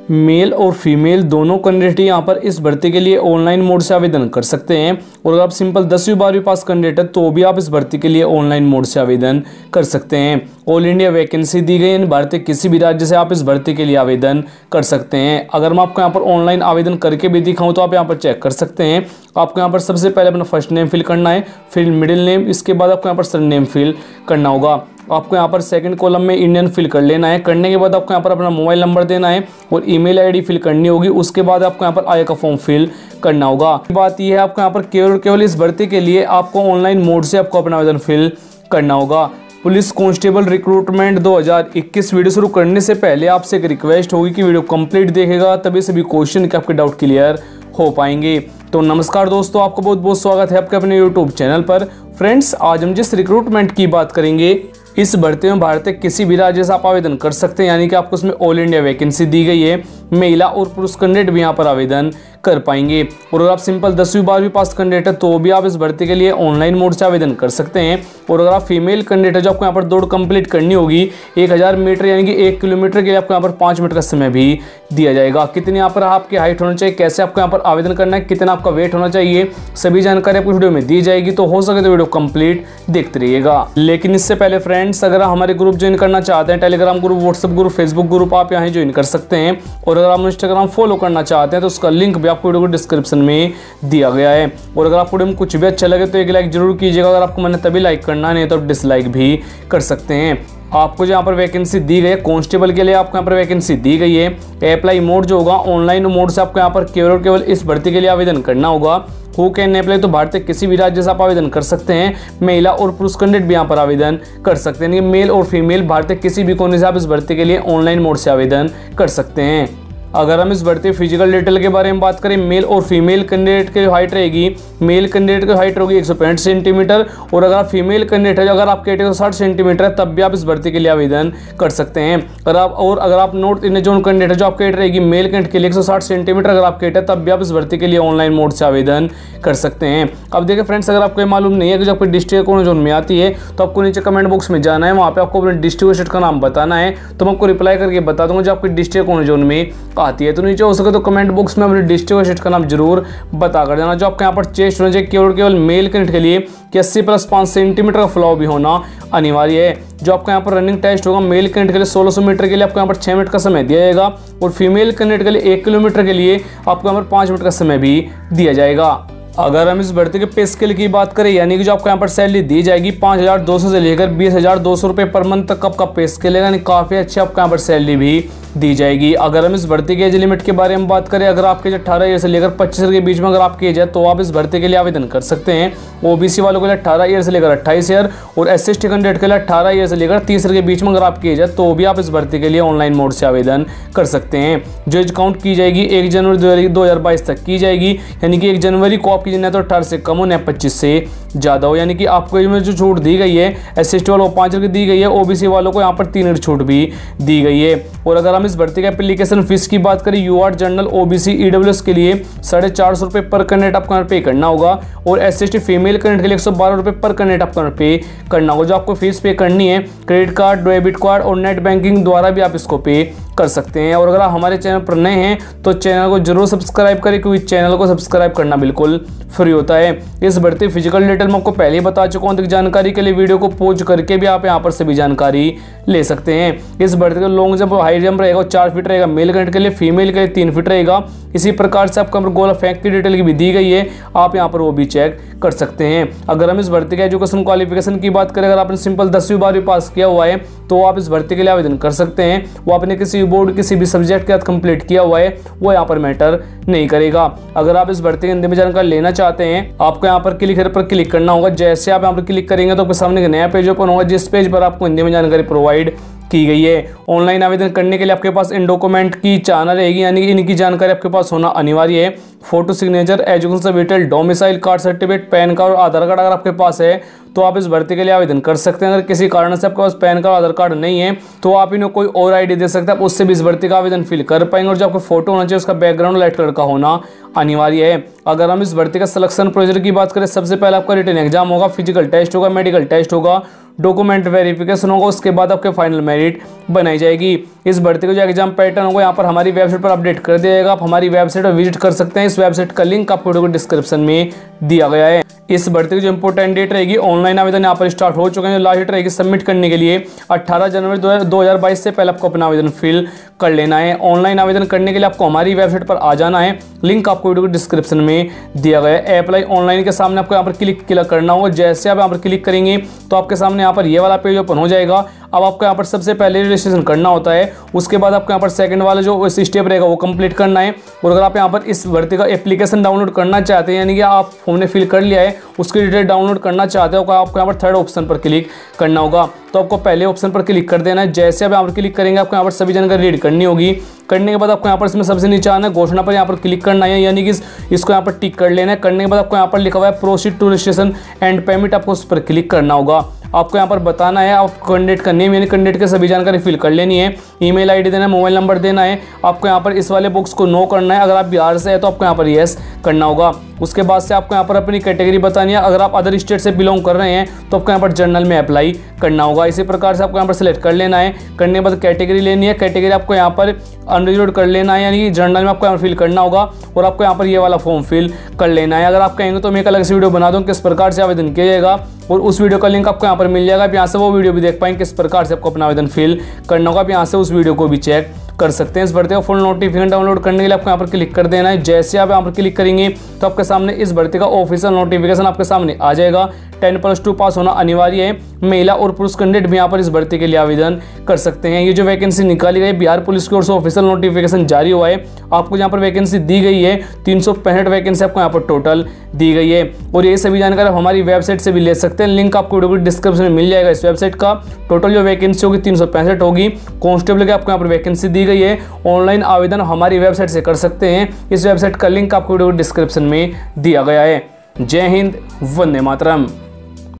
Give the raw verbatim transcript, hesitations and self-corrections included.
Mail और female दोनों candidate यहाँ पर इस भर्ती के लिए ऑनलाइन मोड से आवेदन कर सकते हैं। और अगर आप सिंपल दसवीं बारहवीं पास कैंडिडेट है तो भी आप इस भर्ती के लिए ऑनलाइन मोड से आवेदन कर सकते हैं। ऑल इंडिया वैकेंसी दी गई है, भारत के किसी भी राज्य से आप इस भर्ती के लिए आवेदन कर सकते हैं। अगर मैं आपको यहाँ पर ऑनलाइन आवेदन करके भी दिखाऊं तो आप यहाँ पर चेक कर सकते हैं। आपको यहाँ पर सबसे पहले अपना फर्स्ट नेम फिल करना है, फिर मिडिल नेम, इसके बाद आपको यहाँ पर सर नेम फिल करना होगा। आपको यहाँ पर सेकंड कॉलम में इंडियन फिल कर लेना है। करने के बाद आपको यहाँ पर अपना मोबाइल नंबर देना है और ईमेल आईडी फिल करनी होगी। उसके बाद आपको यहाँ पर आय का फॉर्म फिल करना होगा। बात यह है आपको यहाँ पर केवल केवल इस भर्ती के लिए आपको ऑनलाइन मोड से आपको अपना आवेदन फिल करना होगा। पुलिस कांस्टेबल रिक्रूटमेंट दो हज़ार इक्कीस वीडियो शुरू करने से पहले आपसे एक रिक्वेस्ट होगी कि वीडियो कंप्लीट देखेगा, तभी सभी क्वेश्चन के आपके डाउट क्लियर हो पाएंगे। तो नमस्कार दोस्तों, आपको बहुत बहुत स्वागत है आपके अपने यूट्यूब चैनल पर। फ्रेंड्स, आज हम जिस रिक्रूटमेंट की बात करेंगे, इस भर्ती में भारत के किसी भी राज्य से आप आवेदन कर सकते हैं, यानी कि आपको उसमें ऑल इंडिया वैकेंसी दी गई है। महिला और पुरुष कैंडिडेट भी यहाँ पर आवेदन कर पाएंगे। और अगर आप सिंपल दसवीं बारहवीं पास कैंडिडेट है तो भी आप इस भर्ती के लिए ऑनलाइन मोड से आवेदन कर सकते हैं। और अगर आप फीमेल कैंडिडेट है जो आपको यहाँ पर दौड़ कंप्लीट करनी होगी एक हज़ार मीटर यानी कि एक किलोमीटर के लिए, आपको यहाँ पर पाँच मिनट का समय भी दिया जाएगा। कितनी यहाँ पर आपकी हाइट होना चाहिए, कैसे आपको यहाँ पर आवेदन करना है, कितना आपका वेट होना चाहिए, सभी जानकारी आपको वीडियो में दी जाएगी। तो हो सके तो वीडियो कंप्लीट देखते रहिएगा। लेकिन इससे पहले फ्रेंड्स, अगर आप हमारे ग्रुप ज्वाइन करना चाहते हैं, Telegram group, WhatsApp group, Facebook group, आप यहाँ ज्वाइन कर सकते हैं। और अगर आप इंस्टाग्राम फॉलो करना चाहते हैं तो उसका लिंक भी आपको वीडियो को डिस्क्रिप्शन में दिया गया है। और अगर आपको वीडियो में कुछ भी अच्छा लगे तो एक लाइक जरूर कीजिएगा। अगर आपको मैंने तभी लाइक करना नहीं तो आप डिसलाइक भी कर सकते हैं। आपको जो यहाँ पर वैकेंसी दी गई है कांस्टेबल के लिए, आपको यहाँ पर वैकेंसी दी गई है। अप्लाई मोड जो होगा ऑनलाइन मोड से आपको यहाँ पर केवल और केवल इस भर्ती के लिए आवेदन करना होगा। हु कैन अप्लाई, तो भारत के किसी भी राज्य से आप आवेदन कर सकते हैं। महिला और पुरुष कैंडिडेट भी यहाँ पर आवेदन कर सकते हैं। मेल और फीमेल भारत के किसी भी कोने से आप इस भर्ती के लिए ऑनलाइन मोड से आवेदन कर सकते हैं। अगर हम इस भर्ती फिजिकल डिटेल के बारे में बात करें, मेल और फीमेल कैंडिडेट की हाइट रहेगी, मेल कैंडिडेट की हाइट होगी एक सौ पैंठ सेंटीमीटर। और अगर आप फीमेल कैंडिडेट है, अगर आपकी हाइट एक सौ साठ सेंटीमीटर है, तब भी आप इस भर्ती के लिए आवेदन कर सकते हैं। अगर आप और अगर आप नॉर्थ इंडियन जोन कैंडिडेट है जो आपकी हाइट रहेगी मेल कैंडिडेट के लिए एक सौ साठ सेंटीमीटर अगर आपकी हाइट है, तब भी आप इस भर्ती के लिए ऑनलाइन मोड से आवेदन कर सकते हैं। अब देखिए फ्रेंड्स, अगर आपको मालूम नहीं है कि जो आपकी डिस्ट्रिक्ट कौन जोन में आती है, तो आपको नीचे कमेंट बॉक्स में जाना है, वहाँ पे आपको अपने डिस्ट्रिक्ट स्टेट का नाम बताना है। तो मैं आपको रिप्लाई करके बता दूंगा जो आपकी डिस्ट्रिक्ट कौन जोन में आती है। तो नीचे हो सके तो कमेंट बॉक्स में अपने डिस्ट्रिक्ट और स्टेट का नाम जरूर बता कर देना। जो आपके यहाँ पर चेस्ट होना चाहिए केवल केवल मेल कैंडिडेट के लिए कि अस्सी प्लस पाँच सेंटीमीटर का फ्लॉ भी होना अनिवार्य है। जो आपका यहाँ पर रनिंग टेस्ट होगा मेल कैंडिडेट के लिए सोलह सौ मीटर के लिए आपको यहाँ पर छः मिनट का समय दिया जाएगा। और फीमेल कैंडिडेट के लिए एक किलोमीटर के लिए आपको यहाँ पर पाँच मिनट का समय भी दिया जाएगा। अगर हम इस भर्ती के पे स्केल की बात करें, यानी कि जो आपको यहाँ पर सैलरी दी जाएगी पाँच हज़ार दो सौ से लेकर बीस हज़ार दो सौ रुपये पर मंथ तक आपका पे स्केल है, यानी काफ़ी अच्छी आपको यहाँ पर सैलरी भी दी जाएगी। अगर हम इस भर्ती के एज लिमिट के बारे में बात करें, अगर आपके अठारह ईयर से लेकर पच्चीस ईयर के बीच में अगर आपकी एज है तो आप इस भर्ती के लिए आवेदन कर सकते हैं। ओबीसी वालों के लिए अठारह ईयर से लेकर अट्ठाईस ईयर और S C S T candidate के लिए अठारह ईयर से लेकर तीस ईयर के बीच में अगर आपकी एज है तो भी आप इस भर्ती के लिए ऑनलाइन मोड से आवेदन कर सकते हैं। जो एज काउंट की जाएगी एक जनवरी दो हज़ार बाईस तक की जाएगी, यानी कि एक जनवरी को आपकी एज तो अठारह से कम हो, न पच्चीस से ज़्यादा हो। यानी कि आपको इसमें जो छूट दी गई है एस सी एस टी वालों को पाँच ईयर की दी गई है, ओबीसी वालों को यहाँ पर तीन ईयर छूट भी दी गई है। और अगर हम इस भर्ती के एप्लीकेशन फीस की बात करें, यूआर जनरल ओबीसी ईडब्ल्यूएस के लिए साढ़े चार सौ रुपये पर कैंडिडेट आपको यहाँ पे करना होगा। और S C S T female candidate के लिए एक सौ बारह रुपये पर कैंडिडेट आपको यहाँ पे करना होगा। जो आपको फीस पे करनी है क्रेडिट कार्ड, डेबिट कार्ड और नेट बैंकिंग द्वारा भी आप इसको पे कर सकते हैं। और अगर आप हमारे चैनल पर नए हैं तो चैनल को जरूर सब्सक्राइब करें, क्योंकि चैनल को सब्सक्राइब करना बिल्कुल फ्री होता है। इस भर्ती फिजिकल डिटेल मैं आपको पहले ही बता चुका हूँ। जानकारी के लिए वीडियो को पॉज करके भी आप यहाँ पर सभी जानकारी ले सकते हैं। इस भर्ती का लॉन्ग जंप और हाई जंप रहेगा चार फीट रहेगा मेल कैंडिडेट के लिए, फीमेल के लिए तीन फीट रहेगा। इसी प्रकार से आपको गोला फेंक की डिटेल की भी दी गई है, आप यहाँ पर वो भी चेक कर सकते हैं। अगर हम इस भर्ती के एजुकेशन क्वालिफिकेशन की बात करें, अगर आपने सिंपल दसवीं बारहवीं पास किया हुआ है तो आप इस भर्ती के लिए आवेदन कर सकते हैं। वो आपने किसी बोर्ड किसी भी सब्जेक्ट के साथ कंप्लीट किया हुआ है, वो यहाँ पर मैटर नहीं करेगा। अगर आप इस भर्ती के हिंदी में जानकारी लेना चाहते हैं, आपको यहाँ पर क्लिक पर क्लिक करना होगा। जैसे आप यहाँ पर क्लिक करेंगे तो आपके सामने एक नया पेज ओपन होगा, जिस पेज पर आपको हिंदी में जानकारी प्रोवाइड की गई है। ऑनलाइन आवेदन करने के लिए आपके पास इन डॉक्यूमेंट की चाहना रहेगी, यानी कि इनकी जानकारी आपके पास होना अनिवार्य है। Photo signature, education detail, domicile card certificate, pan card और आधार कार्ड अगर आपके पास है तो आप इस भर्ती के लिए आवेदन कर सकते हैं। अगर किसी कारण से आपके पास पैन कार्ड आधार कार्ड नहीं है तो आप इन्हें कोई और आईडी दे सकते हैं, आप उससे भी इस भर्ती का आवेदन फिल कर पाएंगे। और जो आपको फोटो होना चाहिए उसका बैकग्राउंड लाइट कलर का होना अनिवार्य है। अगर हम इस भर्ती का सिलेक्शन प्रोसीजर की बात करें, सबसे पहले आपका रिटन एग्जाम होगा, फिजिकल टेस्ट होगा, मेडिकल टेस्ट होगा, डॉक्यूमेंट वेरिफिकेशन होगा, उसके बाद आपके फाइनल मेरिट बनाई जाएगी। इस भर्ती का जो एग्जाम पैटर्न होगा यहाँ पर हमारी वेबसाइट पर अपडेट कर दिया जाएगा। आप हमारी वेबसाइट पर विजिट कर सकते हैं। इस वेबसाइट का लिंक आपको वीडियो को डिस्क्रिप्शन में दिया गया है। इस भर्ती की जो इंपोर्टेंट डेट रहेगी, ऑनलाइन आवेदन यहाँ पर स्टार्ट हो चुके हैं। जो लास्ट डेट रहेगी सबमिट करने के लिए अठारह जनवरी दो हज़ार बाईस से पहले आपको अपना आवेदन फिल कर लेना है। ऑनलाइन आवेदन करने के लिए आपको हमारी वेबसाइट पर आ जाना है। लिंक आपको वीडियो को डिस्क्रिप्शन में दिया गया है। अप्लाई ऑनलाइन के सामने आपको यहाँ पर क्लिक क्लिक करना होगा। जैसे आप यहाँ पर क्लिक करेंगे तो आपके सामने यहाँ पर ये वाला पेज ओपन हो जाएगा। अब आपको यहाँ पर सबसे पहले रजिस्ट्रेशन करना होता है, उसके बाद आपको यहाँ पर सेकंड वाला जो स्टेप रहेगा वो कंप्लीट करना है। और अगर आप यहाँ पर इस भर्ती का एप्लीकेशन डाउनलोड करना चाहते हैं, यानी कि आप हमने फिल कर लिया है, उसकी डिटेल डाउनलोड करना चाहते हो, आपको यहाँ पर थर्ड ऑप्शन पर क्लिक करना होगा। तो आपको पहले ऑप्शन पर क्लिक कर देना है। जैसे आप यहाँ पर क्लिक करेंगे आपको यहाँ पर सभी जानकारी रीड करनी होगी। करने के बाद आपको यहाँ पर इसमें सबसे नीचे आना है, घोषणा पर यहाँ पर क्लिक करना है, यानी कि इसको यहाँ पर टिक कर लेना है। करने के बाद आपको यहाँ पर लिखा हुआ है proceed to registration and payment, आपको उस पर क्लिक करना होगा। आपको यहाँ पर बताना है आप कैंडिडेट का नेम यानी कैंडिडेट की सभी जानकारी फिल कर लेनी है। ईमेल आईडी देना है, मोबाइल नंबर देना है। आपको यहाँ पर इस वाले बॉक्स को नो करना है। अगर आप बिहार से है तो आपको यहाँ पर यस करना होगा। उसके बाद से आपको यहाँ पर अपनी कैटेगरी बतानी है। अगर आप अदर स्टेट से बिलोंग कर रहे हैं तो आपको यहाँ पर जनरल में अप्लाई करना होगा। इसी प्रकार से आपको यहाँ पर सिलेक्ट कर लेना है। करने के बाद कैटेगरी लेनी है। कैटेगरी आपको यहाँ पर अनरिजर्व कर लेना है, यानी कि जनरल में आपको यहाँ फिल करना होगा। और आपको यहाँ पर ये वाला फॉर्म फिल कर लेना है। अगर आप कहेंगे तो मैं एक अलग से वीडियो बना दूँ किस प्रकार से आवेदन किया जाएगा, और उस वीडियो का लिंक आपको यहाँ पर मिल जाएगा। आप यहाँ से वो वीडियो भी देख पाएंगे किस प्रकार से आपको अपना आवेदन फिल करना होगा। आप यहाँ से उस वीडियो को भी चेक कर सकते हैं। इस भर्ती का फुल नोटिफिकेशन डाउनलोड करने के लिए आपको यहाँ पर क्लिक कर देना है। जैसे आप यहाँ पर क्लिक करेंगे तो आपके सामने इस भर्ती का ऑफिशियल नोटिफिकेशन आपके सामने आ जाएगा। टेन प्लस टू पास होना अनिवार्य है। महिला और पुरुष कैंडिडेट भी यहाँ पर इस भर्ती के लिए आवेदन कर सकते हैं। ये जो वैकेंसी निकाली गई बिहार पुलिस की ओर से ऑफिशियल नोटिफिकेशन जारी हुआ है। आपको यहाँ पर वैकेंसी दी गई है तीन सौ पैंसठ वैकेंसी आपको यहाँ पर टोटल दी गई है। और ये सभी जानकारी आप हमारी वेबसाइट से भी ले सकते हैं। लिंक आपको वीडियो डिस्क्रिप्शन में मिल जाएगा। इस वेबसाइट का टोटल जो वैकेंसी होगी तीन सौ पैंसठ होगी। कांस्टेबल की आपको यहाँ पर वैकेंसी दी गई है। ऑनलाइन आवेदन हमारी वेबसाइट से कर सकते हैं। इस वेबसाइट का लिंक आपको वीडियो डिस्क्रिप्शन में दिया गया है। जय हिंद, वंदे मातरम।